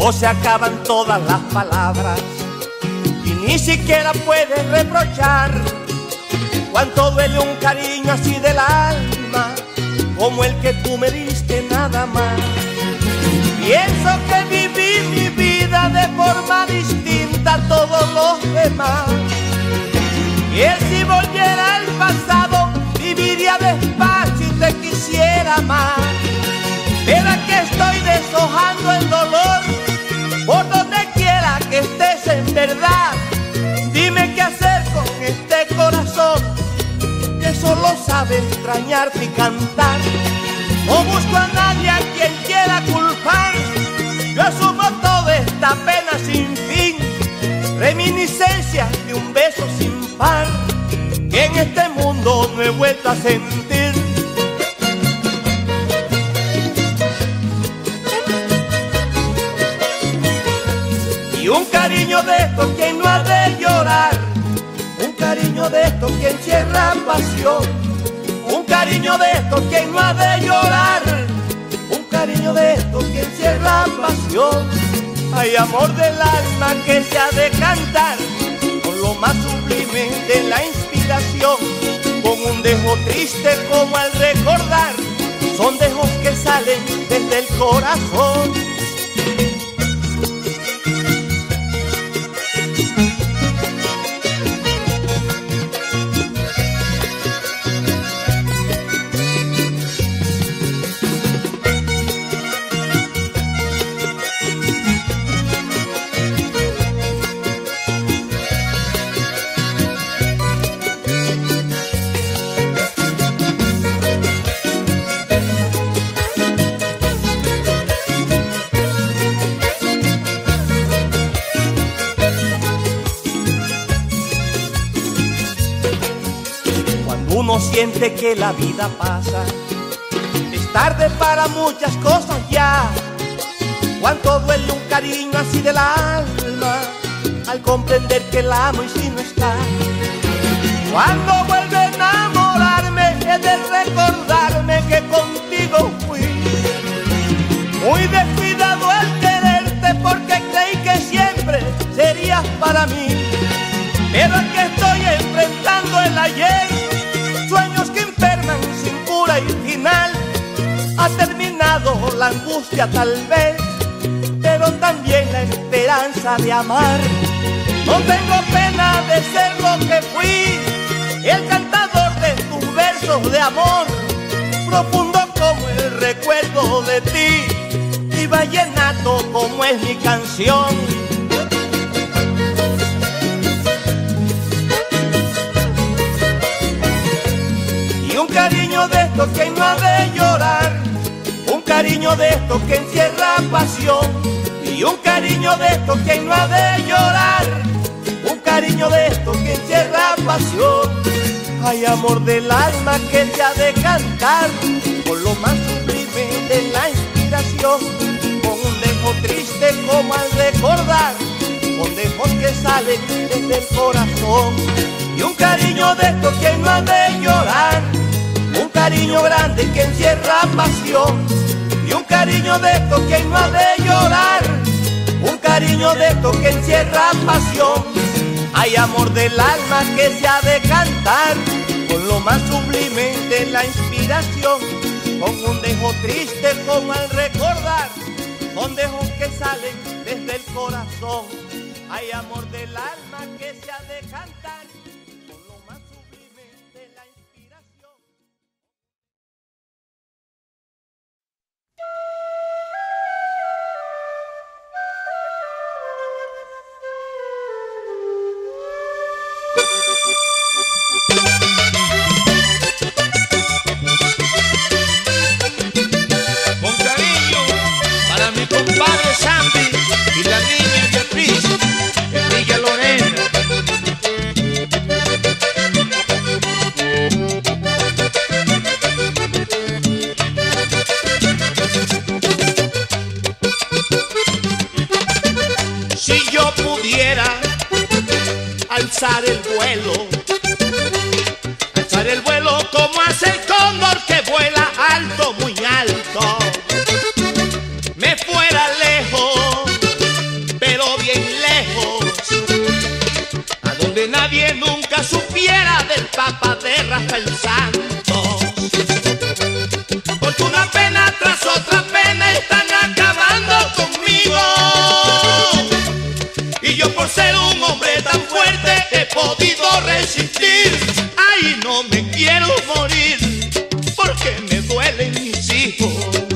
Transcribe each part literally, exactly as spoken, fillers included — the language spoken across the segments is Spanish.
o se acaban todas las palabras y ni siquiera puedes reprochar cuánto duele un cariño así del alma como el que tú me diste nada más. Pienso que viví mi vida de forma distinta a todos los demás, y él si volviera al pasado viviría despacio y te quisiera más. Pero aquí estoy deshojando el dolor por donde quiera que estés en verdad. Dime qué hacer con este corazón que solo sabe extrañarte y cantar. No busco a nadie a quien quiera culpar, yo asumo toda esta pena sin fin, reminiscencias de un beso sin par que en este mundo no he vuelto a sentir. Y un cariño de estos quien no ha de llorar, un cariño de estos que encierra pasión, un cariño de estos quien no ha de llorar, un cariño de estos que encierra pasión. Hay amor del alma que se ha de cantar con lo más sublime de la inspiración, con un dejo triste como al recordar, son dejos que salen desde el corazón. Uno siente que la vida pasa, es tarde para muchas cosas ya. Cuánto duele un cariño así del alma al comprender que la amo y si no está. Cuando vuelve a enamorarme he de recordarme que contigo fui muy descuidado al quererte, porque creí que siempre serías para mí. Pero aquí estoy enfrentando el ayer, sueños que enferman sin cura y final. Ha terminado la angustia tal vez, pero también la esperanza de amar. No tengo pena de ser lo que fui, el cantador de tus versos de amor, profundo como el recuerdo de ti y vallenato como es mi canción. Un cariño de estos que no ha de llorar, un cariño de estos que encierra pasión, y un cariño de estos que no ha de llorar, un cariño de estos que encierra pasión. Hay amor del alma que te ha de cantar con lo más sublime de la inspiración, con un dejo triste como al recordar, con dejos que salen desde el corazón. Y un cariño de estos que no ha de llorar, un cariño grande que encierra pasión, y un cariño de estos que no ha de llorar, un cariño de estos que encierra pasión. Hay amor del alma que se ha de cantar con lo más sublime de la inspiración, con un dejo triste como al recordar, con dejos que salen desde el corazón. Hay amor del alma que se ha de cantar con lo más sublime de la inspiración. Con cariño para mi compadre Sandy y la niña Beatriz en Villa Lorena. Si yo pudiera alzar el vuelo, alzar el vuelo como hace el cóndor que vuela alto, muy alto, me fuera lejos supiera del Papa de Rafael Santos, porque una pena tras otra pena están acabando conmigo, y yo por ser un hombre tan fuerte he podido resistir. Ay, no me quiero morir porque me duelen mis hijos.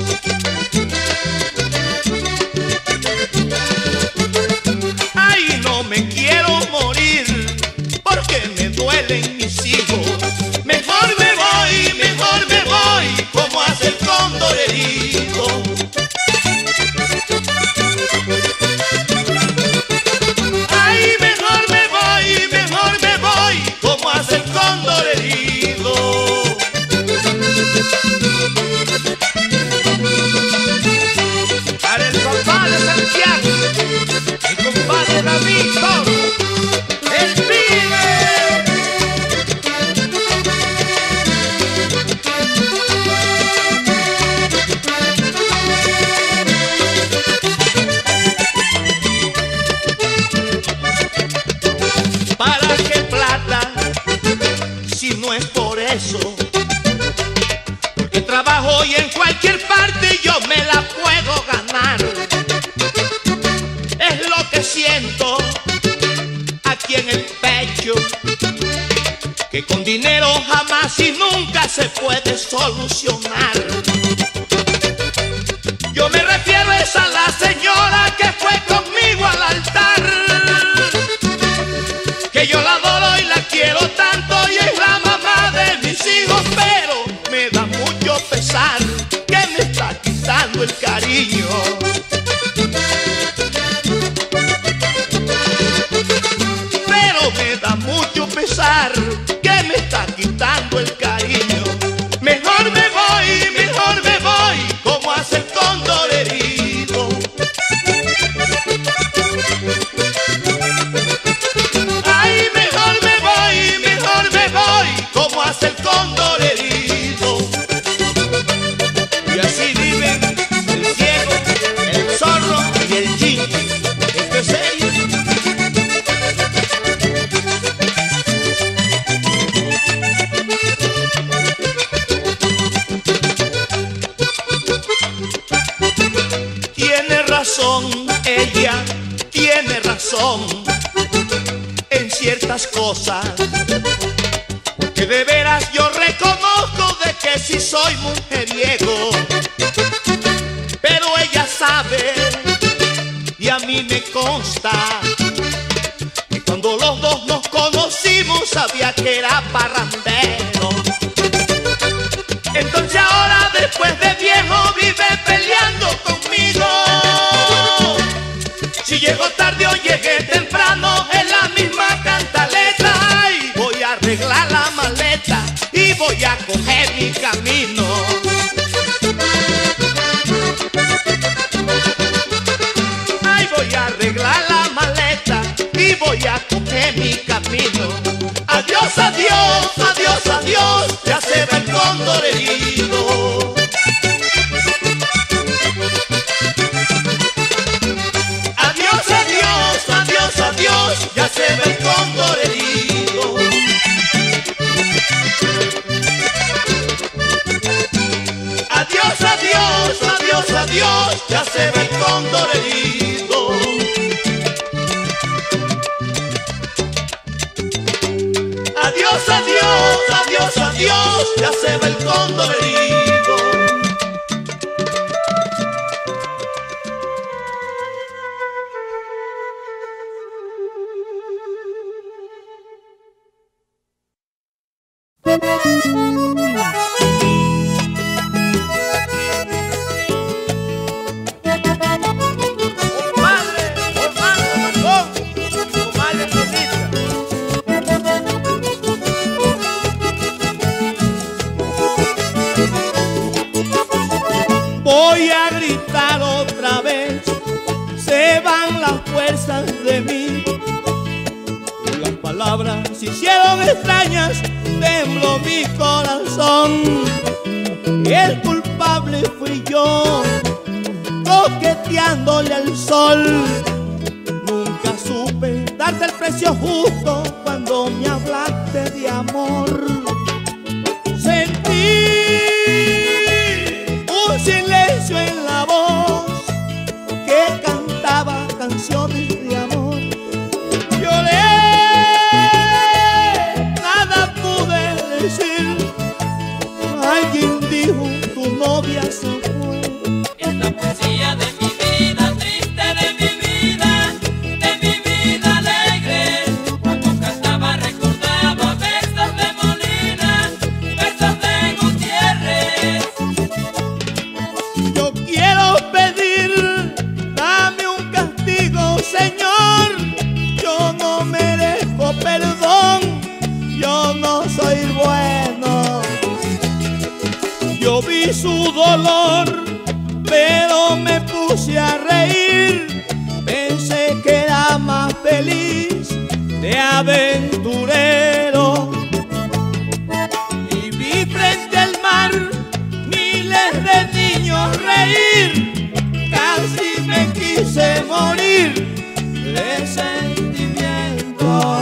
Ay, no me quiero morir porque me duelen mis hijos. Mejor me voy, mejor me voy, como hace el cóndor herido. Ay, mejor me voy, mejor me voy, como hace el cóndor herido. Para el papá de Santiago, mi compadre David Toro, el pibe. ¿Para qué plata si no es por eso? Porque trabajo y en cualquier parte yo me la puedo ganar. Es lo que siento aquí en el pecho, que con dinero jamás y nunca se puede solucionar. Yo me refiero es a la señora que fue conmigo al altar, que yo la adoro y la quiero tanto y es la mamá de mis hijos, pero me da mucho pesar que me está quitando el cariño. Pero me da mucho pesar que me está quitando el cariño. Mejor me voy, mejor me voy, como hace el cóndor herido. Ay, mejor me voy, mejor me voy, como hace el cóndor herido. Y así viven el ciego, el zorro y el chinche. Esto es serio. Tiene razón, ella tiene razón en ciertas cosas, que de veras yo reconozco de que sí soy mujeriego, pero ella sabe y a mí me consta que cuando los dos nos conocimos sabía que era parrandero. Entonces ahora después de viejo vive peleando conmigo. Si llego tarde o llegué temprano es la misma cantaleta. Ay, voy a arreglar la maleta y voy a coger mi camino. Ay, voy a arreglar la maleta y voy a coger mi camino. Adiós, adiós, adiós, adiós, ya se va el cóndor herido. Adiós, adiós, adiós, adiós, ya se va el cóndor herido. Adiós, adiós, adiós, adiós, ya se va el cóndor herido. Adiós, adiós, adiós, adiós, ya se va el cóndor herido. Voy a gritar otra vez, se van las fuerzas de mí. Las palabras se hicieron extrañas, tembló mi corazón. El culpable fui yo, coqueteándole al sol. Nunca supe darte el precio justo cuando me hablaste de amor. Sentí un silencio en la voz que cantaba canciones de amor. Lloré, nada pude decir. Alguien dijo, tu novia se fue. Esta poesía de mi vida, triste de mi vida, de mi vida alegre. Cuando cantaba recordaba versos de Molina, versos de Gutiérrez. Yo quiero pedir, dame un castigo, Señor. Yo no merezco perdón, yo no soy bueno. Yo vi su dolor, pero me puse a reír. Pensé que era más feliz de aventurero. Y vi frente al mar miles de niños reír. Casi me quise morir de sentimiento.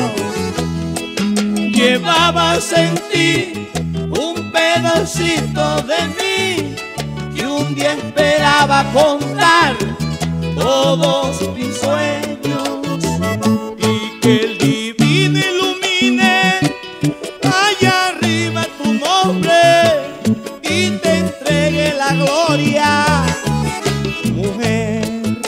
Llevabas en ti un pedacito de mí que un día esperaba contar todos mis sueños, y que el divino ilumine allá arriba tu nombre y te entregue la gloria, mujer.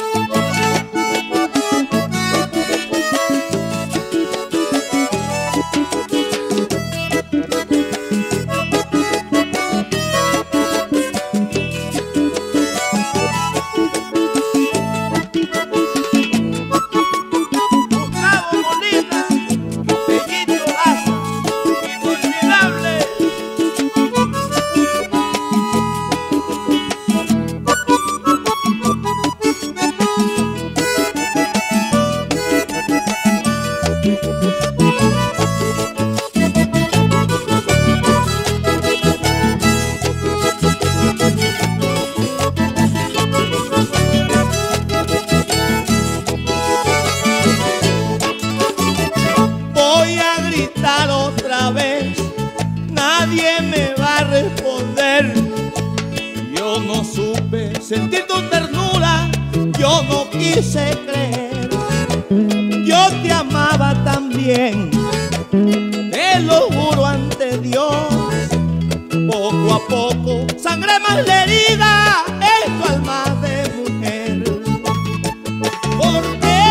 Otra vez, nadie me va a responder. Yo no supe sentir tu ternura, yo no quise creer. Yo te amaba también, te lo juro ante Dios. Poco a poco sangré más la herida en tu alma de mujer. ¿Por qué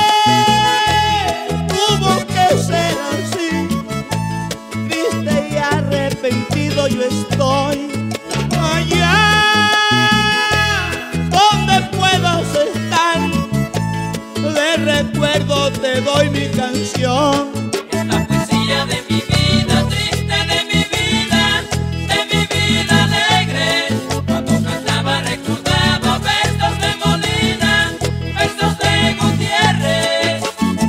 tuvo que ser así? Triste y arrepentido yo estoy. Allá donde puedas estar, de recuerdo te doy mi canción. Esta poesía de mi vida, triste de mi vida, de mi vida alegre. Cuando cantaba recordaba versos de Molina, versos de Gutiérrez.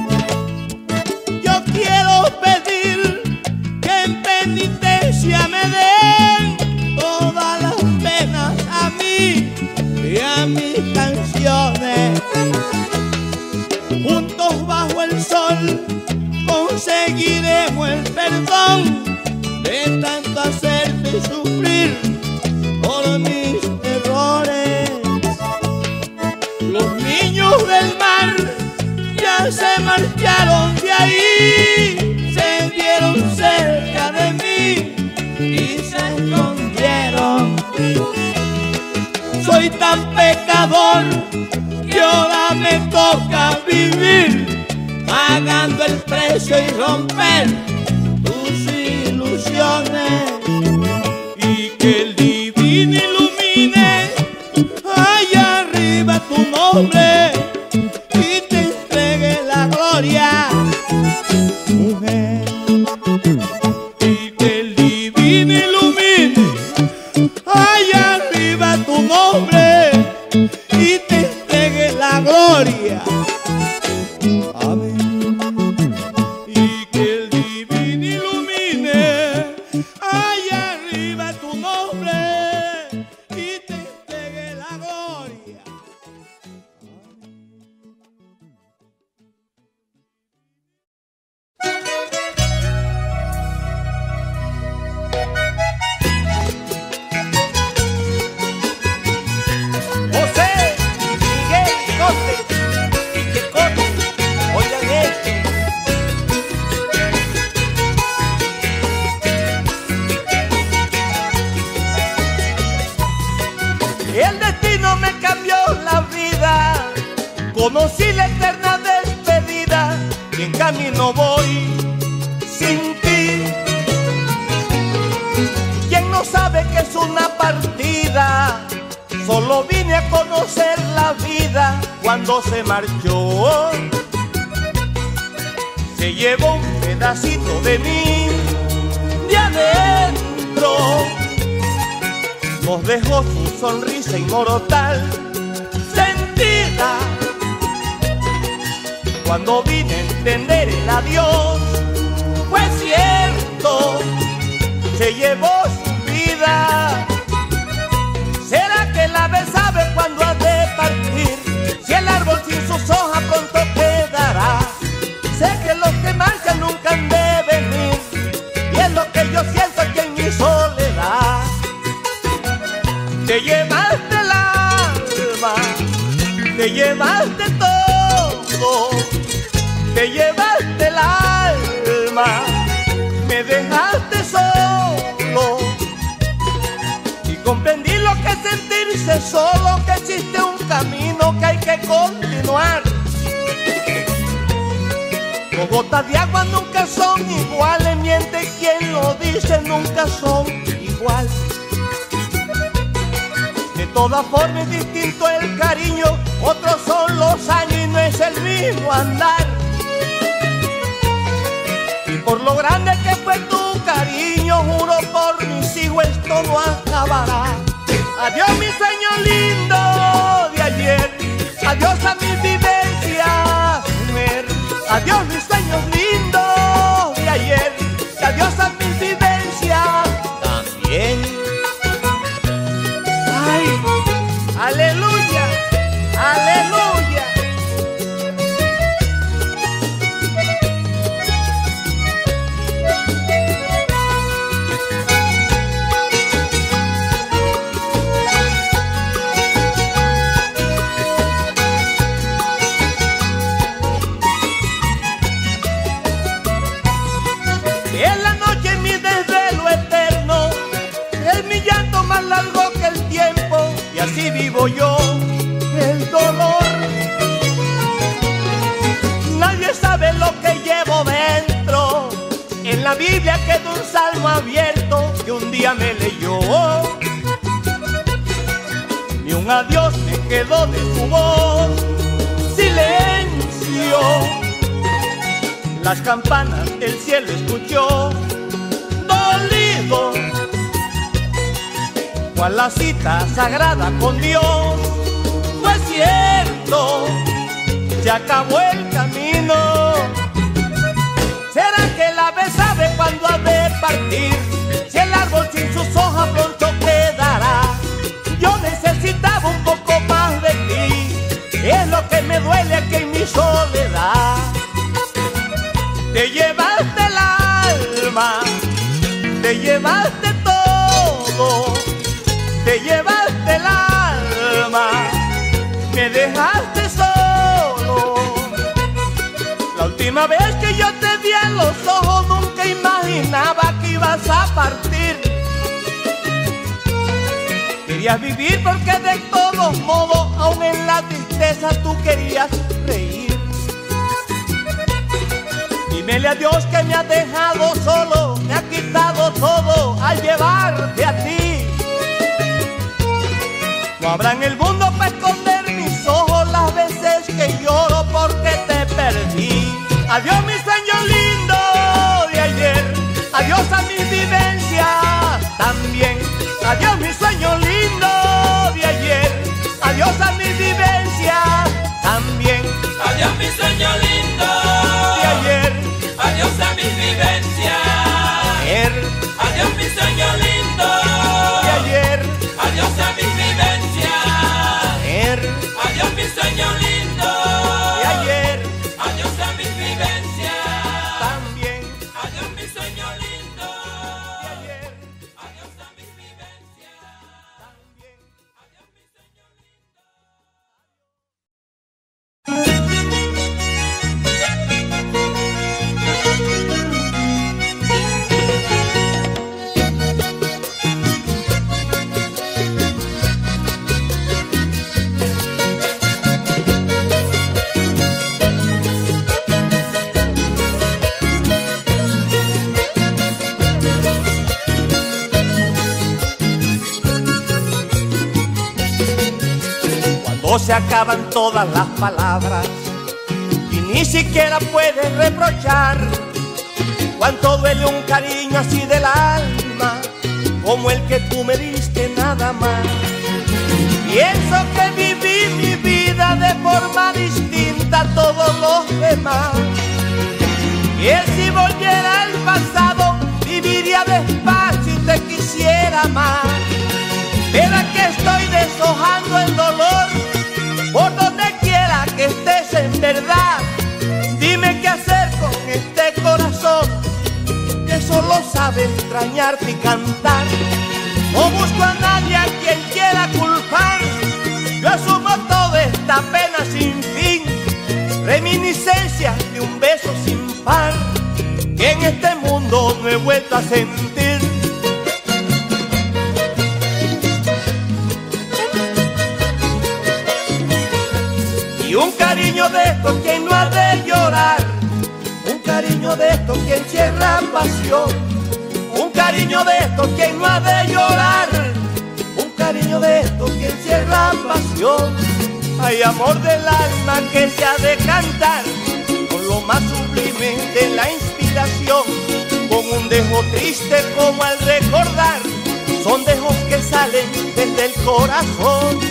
Yo quiero pedir que en penitencia me den todas las penas a mí y a mis canciones. Juntos bajo el sol conseguiremos el perdón de tanto hacerte sufrir por mis errores. Los niños del mar ya se marcharon de ahí, se vieron cerca de mí y se escondieron. Soy tan pecador que ahora me toca vivir pagando el precio y romper tus ilusiones, y que el divino ilumine allá arriba tu nombre y te entregue la gloria, mujer. Y que el divino ilumine allá arriba tu nombre y te entregue la gloria. Amén. Y que el divino ilumine allá arriba tu nombre y te entregue la gloria. y en camino voy sin ti. ¿Quién no sabe que es una partida? Solo vine a conocer la vida cuando se marchó. Se llevó un pedacito de mí, de adentro. Nos dejó su sonrisa inmortal, sentida. Cuando vine a entender el adiós, fue cierto, se llevó su vida. ¿Será que el ave sabe cuándo ha de partir? Si el árbol sin sus hojas pronto quedará. Sé que los que marchan nunca han de venir, y es lo que yo siento aquí en mi soledad. Te llevaste el alma, te llevaste todo, te llevaste el alma, me dejaste solo. Y comprendí lo que es sentirse solo, que existe un camino que hay que continuar. Dos gotas de agua nunca son iguales, miente quien lo dice, nunca son igual. De todas formas es distinto el cariño, otros son los años y no es el mismo andar. Y por lo grande que fue tu cariño, juro por mis hijos esto no acabará. Adiós mi sueño lindo de ayer, adiós a mis vivencias, mujer. Adiós mis sueños lindos de ayer, y adiós a mis vivencias también. Ay, aleluya, aleluya. En la noche mi desvelo eterno, es mi llanto más largo que el tiempo, y así vivo yo el dolor. Nadie sabe lo que llevo dentro, en la Biblia quedó un salmo abierto que un día me leyó. Ni un adiós me quedó de tu voz, silencio. Las campanas el cielo escuchó, dolido, cual la cita sagrada con Dios. Fue cierto, se acabó el camino. ¿Será que el ave sabe cuándo ha de partir? Si el árbol sin sus hojas pronto quedará. Yo necesitaba un poco más de ti, es lo que me duele aquí en mi soledad. Te llevaste el alma, te llevaste todo, te llevaste el alma, me dejaste solo. La última vez que yo te vi en los ojos nunca imaginaba que ibas a partir. Querías vivir porque de todos modos, aun en la tristeza tú querías reír. Dímele a Dios que me ha dejado solo, me ha quitado todo al llevarte a ti. No habrá en el mundo para esconder mis ojos las veces que lloro porque te perdí. Adiós mi sueño lindo de ayer, adiós a mis vivencias también. Adiós mi sueño lindo de ayer, adiós a mis vivencias también. Adiós mi sueño lindo de ayer, adiós a mis vivencias. ayer, Adiós mi sueño lindo de ayer, adiós a mis vivencias. ayer, Adiós mi sueño lindo de ayer. adiós a mis vivencias. o se acaban todas las palabras y ni siquiera puedes reprochar cuánto duele un cariño así del alma como el que tú me diste nada más. Pienso que viví mi vida de forma distinta a todos los demás, y él si volviera al pasado viviría despacio y te quisiera más. Pero aquí estoy deshojando el dolor por donde quiera que estés en verdad. Dime qué hacer con este corazón que solo sabe extrañarte y cantar. No busco a nadie a quien quiera culpar, yo asumo toda esta pena sin fin, reminiscencias de un beso sin par que en este mundo no he vuelto a sentir. Y un cariño de estos que no ha de llorar, un cariño de estos que encierra pasión, un cariño de estos que no ha de llorar, un cariño de estos que encierra pasión. Hay amor del alma que se ha de cantar con lo más sublime de la inspiración, con un dejo triste como al recordar, son dejos que salen desde el corazón.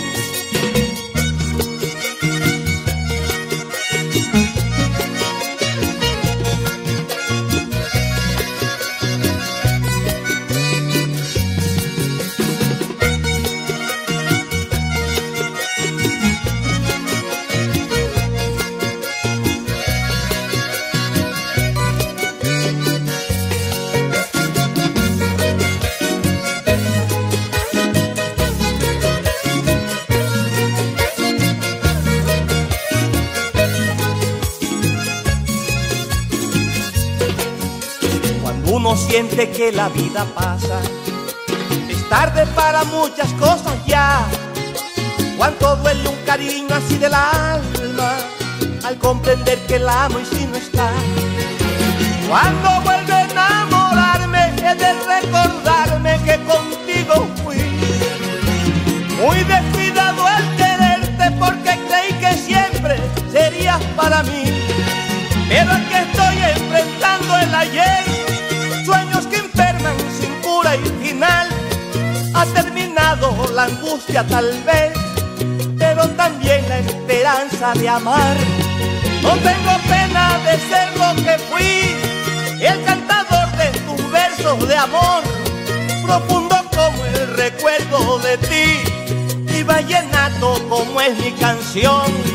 Uno siente que la vida pasa, es tarde para muchas cosas ya. Cuánto duele un cariño así del alma al comprender que la amo y si no está. Cuando vuelve a enamorarme he de recordarme que contigo fui muy descuidado al quererte, porque creí que siempre serías para mí. Pero aquí estoy enfrentando el ayer, sueños que enferman sin cura y final. Ha terminado la angustia tal vez, pero también la esperanza de amar. No tengo pena de ser lo que fui, el cantador de tus versos de amor, profundo como el recuerdo de ti, y vallenato como es mi canción.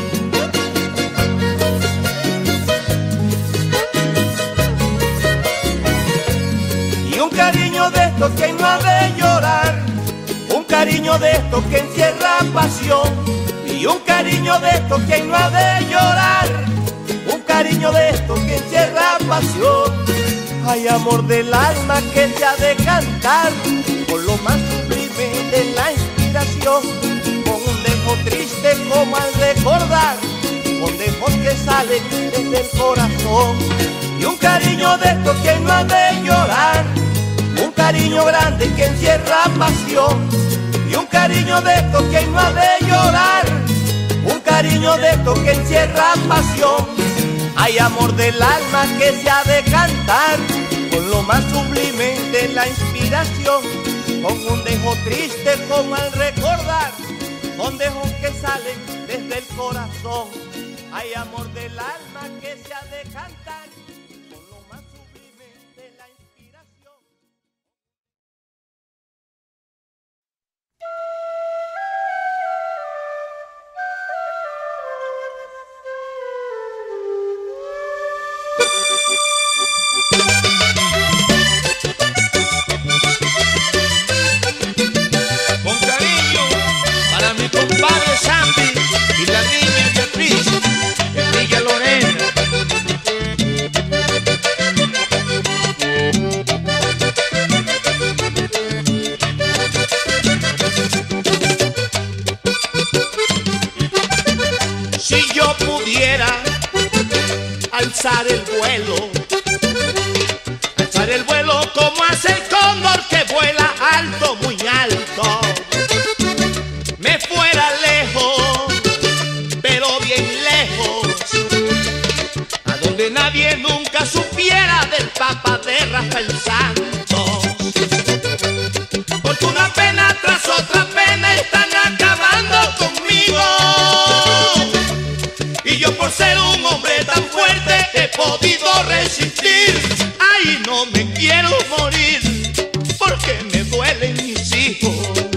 Un cariño de estos que no ha de llorar, un cariño de estos que encierra pasión, y un cariño de estos que no ha de llorar, un cariño de estos que encierra pasión. Hay amor del alma que se ha de cantar con lo más sublime de la inspiración, con un dejo triste como al recordar, con dejos que salen desde el corazón. Y un cariño de estos que no ha de llorar, un cariño grande que encierra pasión, y un cariño de estos que no ha de llorar, un cariño de estos que encierra pasión. Hay amor del alma que se ha de cantar con lo más sublime de la inspiración, con un dejo triste como al recordar, con dejos que salen desde el corazón. Hay amor del alma que se ha de cantar con lo más sublime de la inspiración. Con cariño para mi compadre Sandy y la niña Beatriz, Enrique Lorena. Si yo pudiera alzar el vuelo, alzar el vuelo como hace el cóndor que vuela alto, muy alto, me fuera lejos donde nadie nunca supiera del Papa de Rafael Santos. Porque una pena tras otra pena están acabando conmigo, y yo por ser un hombre tan fuerte he podido resistir. Ay, no me quiero morir porque me duelen mis hijos.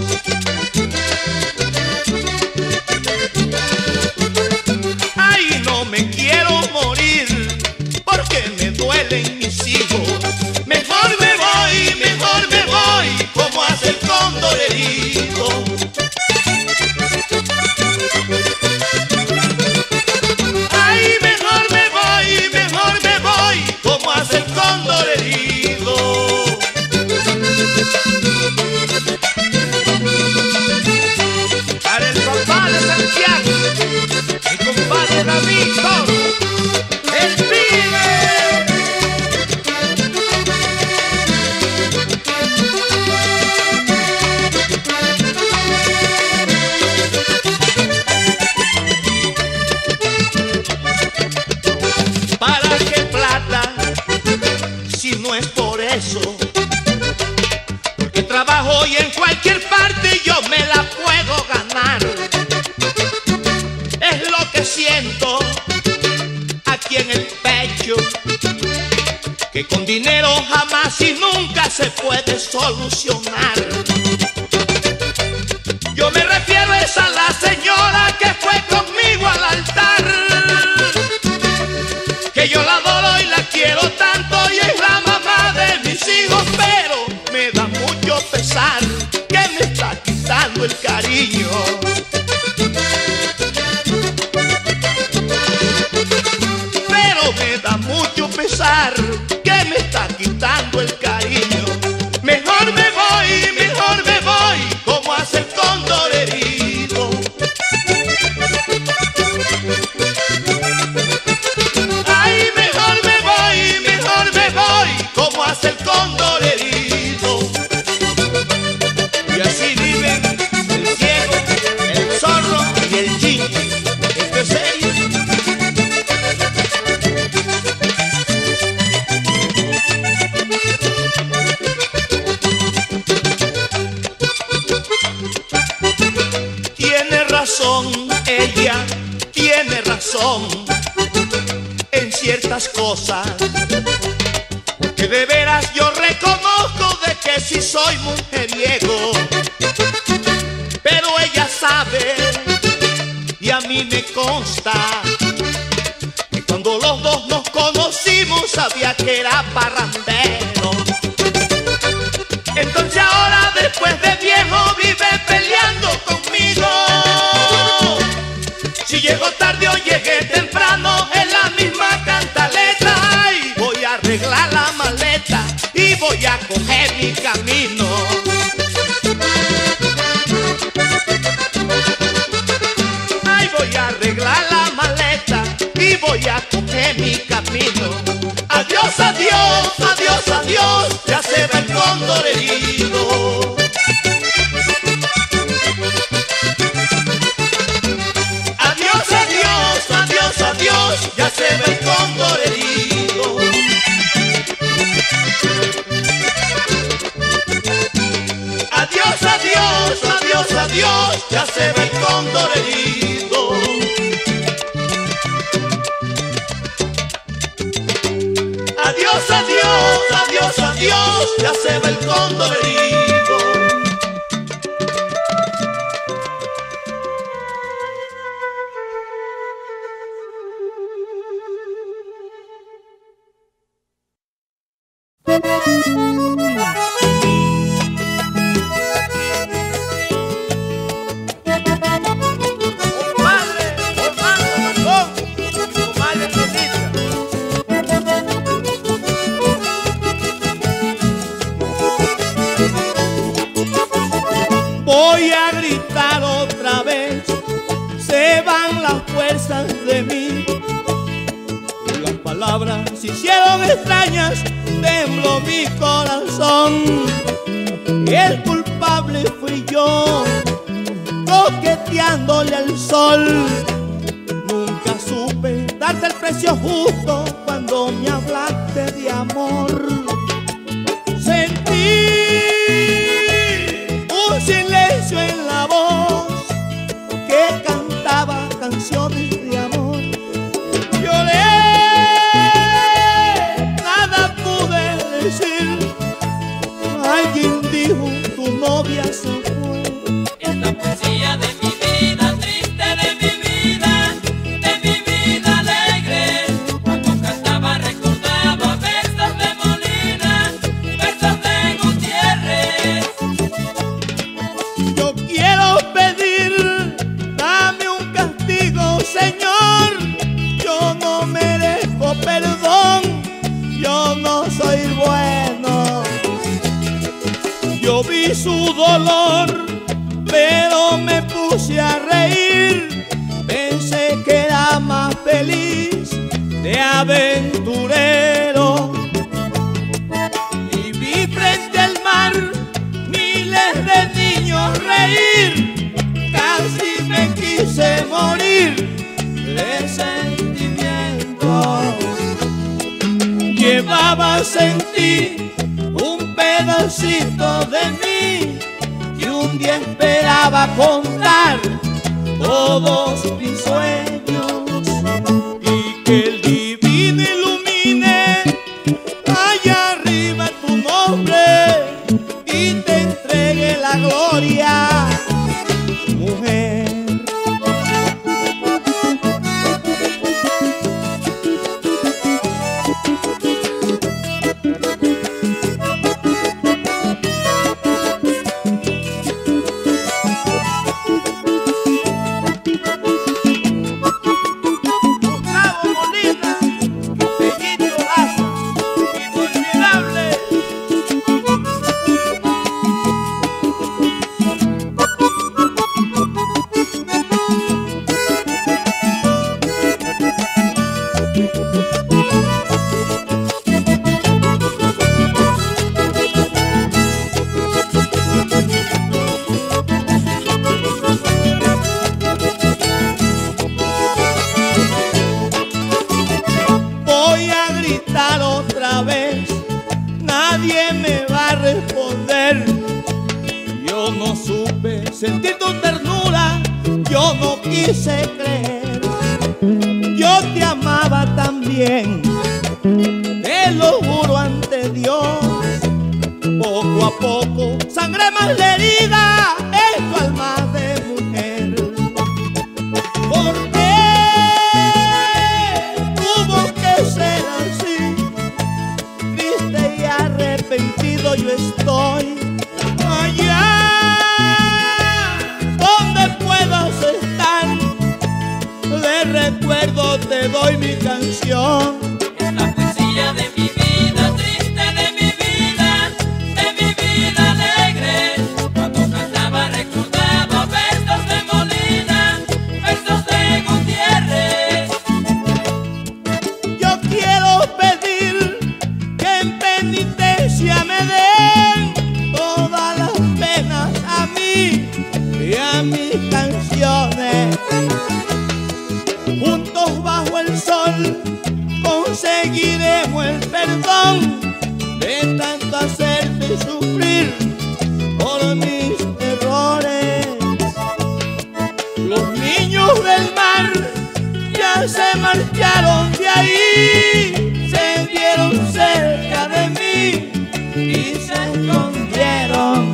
Ay, no me quiero morir porque me duelen mis hijos. Mejor me voy, mejor me voy, como hace el cóndor herido. Ay, mejor me voy, mejor me voy, como hace el cóndor herido. Para el papá de Santiago, mi compadre David Toro, el pibe. ¿Para qué plata si no es por eso? Porque trabajo y en cualquier parte yo me la puedo ganar. Es lo que siento aquí en el pecho, que con dinero jamás y nunca se puede solucionar. Yo me refiero es a la señora que fue conmigo al altar, que yo la adoro y la quiero tanto y es la mamá de mis hijos, pero me da mucho pesar que me está quitando el cariño. Pero me da mucho pesar que me está quitando el cariño. Mejor me voy, mejor me voy, como hace el cóndor herido. Ay, mejor me voy, mejor me voy, como hace el cóndor herido. Y así viven el ciego, el zorro y el yin. Esto es serio. Tiene razón, ella tiene razón en ciertas cosas, que de veras yo reconozco de que sí soy mujeriego. Pero ella sabe y a mí me consta que cuando los dos nos conocimos sabía que era parrandero. Entonces ahora después de viejo vive peleando conmigo. Si llego tarde o llegué temprano es la misma cantaleta. Y voy a arreglar la maleta y voy a coger mi camino. Ay, voy a arreglar la maleta y voy a coger mi camino. Adiós, adiós, adiós, adiós, ya se va el cóndor herido. Adiós, adiós, adiós, adiós, ya se va el cóndor herido. Adiós, adiós, adiós, adiós, ya se va el cóndor herido. Adiós, adiós, adiós, adiós, ya se va el cóndor herido. Compadre, Orlando Marcón, comadre Nenita. Voy a gritar otra vez, se van las fuerzas de mí. Y las palabras se hicieron extrañas, tembló mi corazón. Y el culpable fui yo, coqueteándole al sol. Nunca supe darte el precio justo cuando me hablaste de amor. Sentí un silencio en la voz que cantaba canciones de amor. Lloré, nada pude decir. Alguien dijo, tu novia se fue. Esta poesía de mi vida, triste de mi vida, de mi vida alegre. Cuando cantaba recordaba versos de Molina, versos de Gutiérrez. Yo quiero pedir, dame un castigo, Señor. Yo no merezco perdón, yo no soy bueno. Yo vi su dolor, pero me puse a reír. Pensé que era más feliz de aventurero. Y vi frente al mar miles de niños reír. Casi me quise morir de sentimiento. Llevabas en ti un pedacito de mí y un día esperaba contar todos mis sueños y que el divino ilumine allá arriba tu nombre y te entregue la gloria, mujer. Otra vez, nadie me va a responder. Yo no supe sentir tu ternura, yo no quise creer. Yo te amaba también, te lo juro ante Dios. Poco a poco sangré más la herida en tu alma de mujer. ¿Por qué tuvo que ser así? Triste y arrepentido yo estoy. Allá donde puedas estar, de recuerdo te doy mi canción. Esta poesía de mi vida, triste de mi vida, de mi vida alegre. Cuando cantaba recordaba versos de Molina, versos de Gutiérrez. Yo quiero pedir que en penitencia me den todas las penas a mí y a mis canciones. Juntos bajo el sol conseguiremos el perdón de tanto hacerte sufrir por mis errores. Los niños del mar ya se marcharon de ahí, se dieron cerca de mí y se escondieron.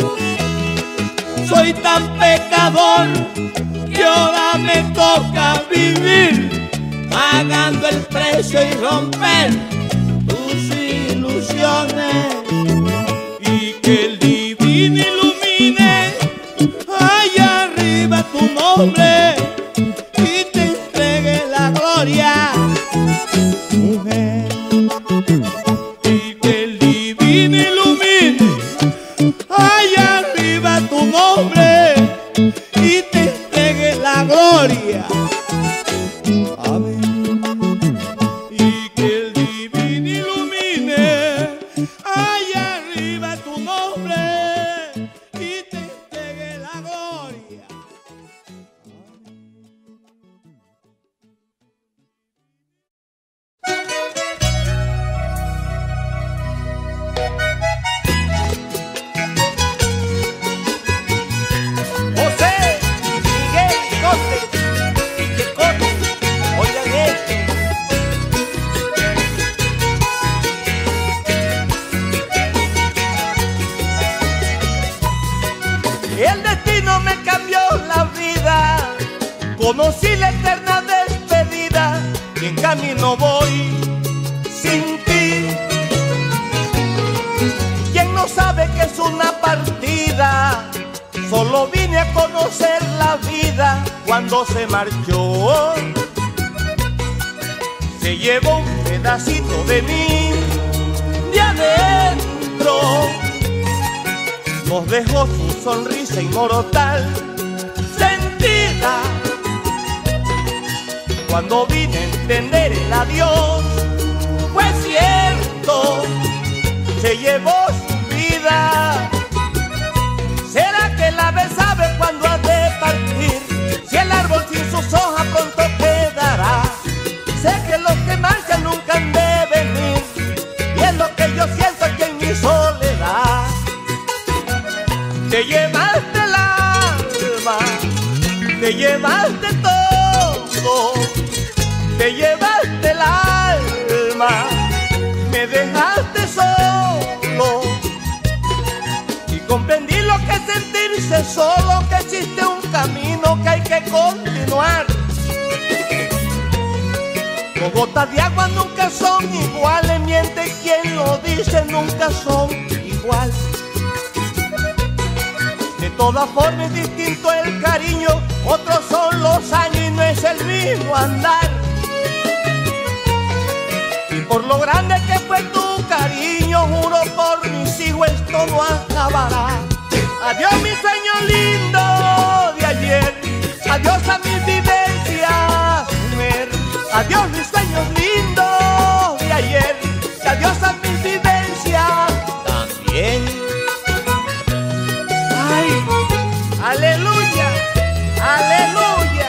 Soy tan pecador que ahora me toca vivir pagando el precio y romper tus ilusiones. Y que el divino ilumine allá arriba tu nombre y te entregue la gloria, mujer. Y que el divino ilumine allá arriba tu nombre y te entregue la gloria. Amén. Y que el divino ilumine allá arriba tu nombre y te entregue la gloria. Conocí la eterna despedida y en camino voy sin ti. ¿Quién no sabe que es una partida? Solo vine a conocer la vida cuando se marchó. Se llevó un pedacito de mí de adentro. Nos dejó su sonrisa inmortal sentida. Cuando vine a entender el adiós, fue cierto, se llevó su vida. ¿Será que el ave sabe cuándo ha de partir? Si el árbol sin sus hojas pronto quedará. Sé que los que marchan nunca han de venir, y es lo que yo siento aquí en mi soledad. Te llevaste el alma, te llevaste todo, te llevaste el alma, me dejaste solo. Y comprendí lo que es sentirse solo, que existe un camino que hay que continuar. Dos gotas de agua nunca son iguales, miente quien lo dice, nunca son igual. De todas formas es distinto el cariño, otros son los años y no es el mismo andar. Y por lo grande que fue tu cariño, juro por mis hijos esto no acabará. Adiós mi sueño lindo de ayer, adiós a mis vivencias, mujer. Adiós mis sueños lindos de ayer, y adiós a mis vivencias también. Ay, aleluya, aleluya.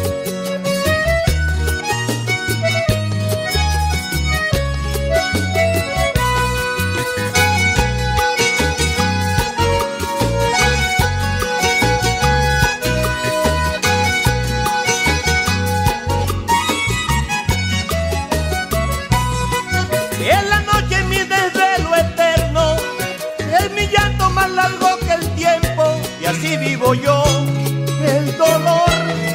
En la noche mi desvelo eterno, es mi llanto más largo que el tiempo, y así vivo yo el dolor.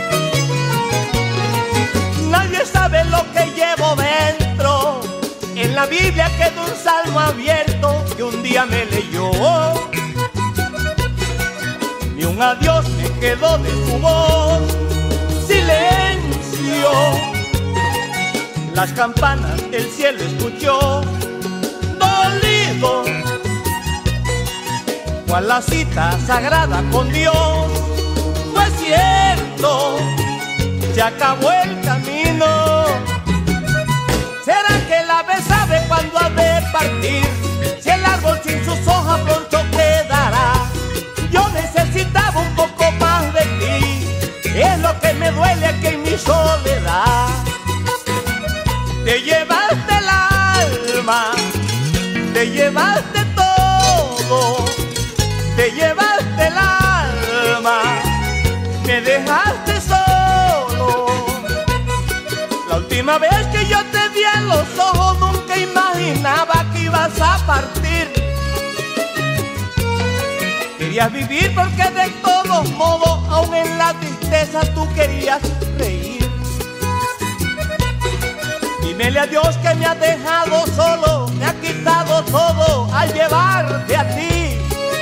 Nadie sabe lo que llevo dentro, en la Biblia quedó un salmo abierto que un día me leyó. Ni un adiós me quedó de tu voz, silencio. Las campanas el cielo escuchó, dolido, cual la cita sagrada con Dios. Fue cierto, se acabó el camino. ¿Será que el ave sabe cuándo ha de partir? Si el árbol sin sus hojas pronto quedará. Yo necesitaba un poco más de ti, es lo que me duele aquí en mi soledad. Te llevaste el alma, te llevaste todo, te llevaste el alma, me dejaste solo. La última vez que yo te vi en los ojos nunca imaginaba que ibas a partir. Querías vivir porque de todos modos, aun en la tristeza tú querías reír. Dímele a Dios que me ha dejado solo, me ha quitado todo al llevarte a ti.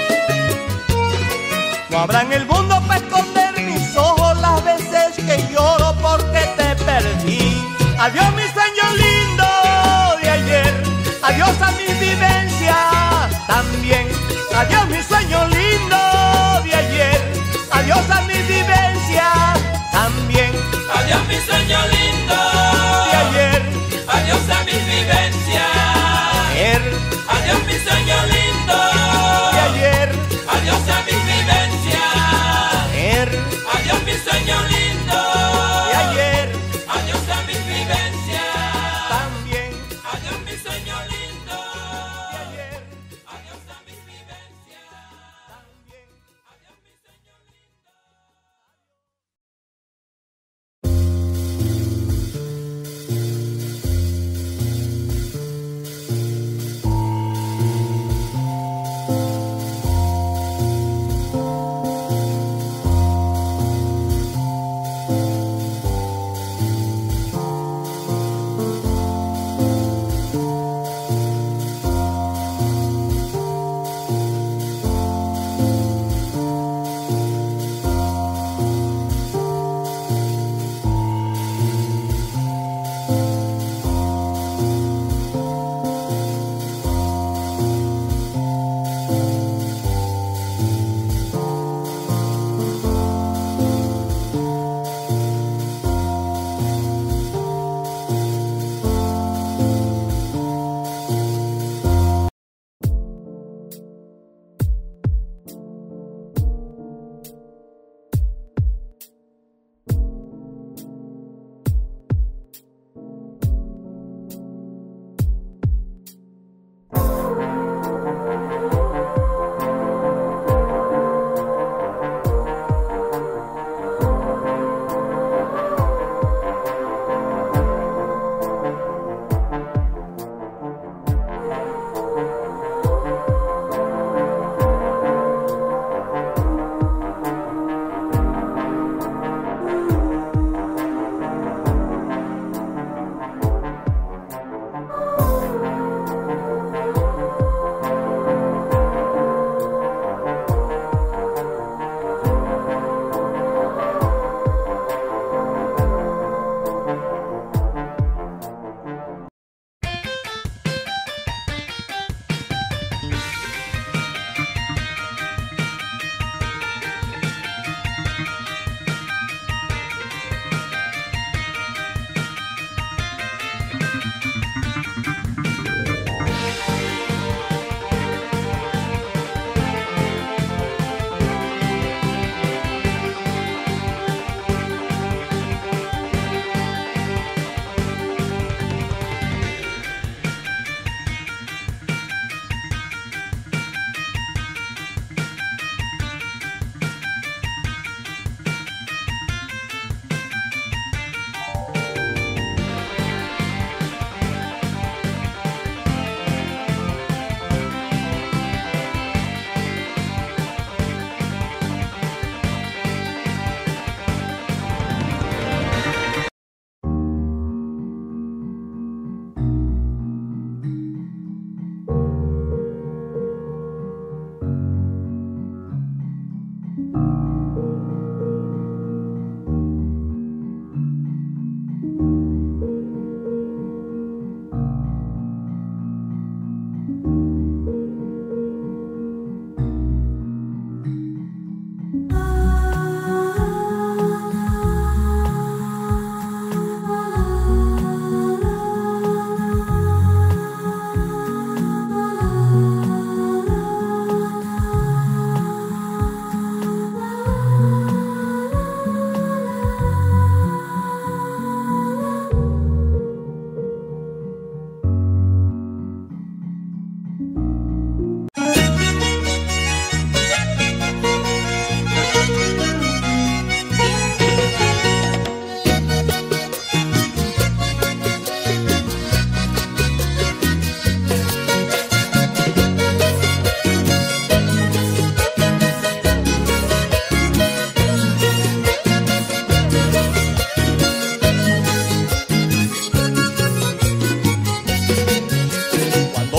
No habrá en el mundo para esconder mis ojos las veces que lloro porque te perdí. Adiós mi sueño lindo de ayer, adiós a mis vivencias también. Adiós mi sueño lindo de ayer, adiós a mis vivencias también. Adiós mi sueño lindo de ayer, adiós a mis vivencias. ayer, Adiós mi sueño lindo de ayer, adiós a mis vivencias.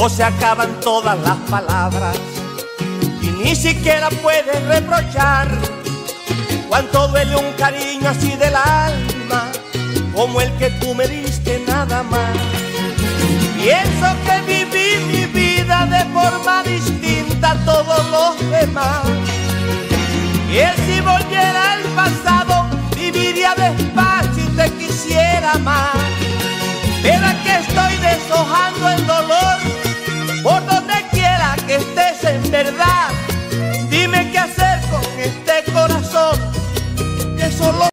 o se acaban todas las palabras y ni siquiera puedes reprochar cuánto duele un cariño así del alma como el que tú me diste nada más. Pienso que viví mi vida de forma distinta a todos los demás, y él si volviera al pasado viviría despacio y te quisiera más. Pero aquí estoy deshojando el dolor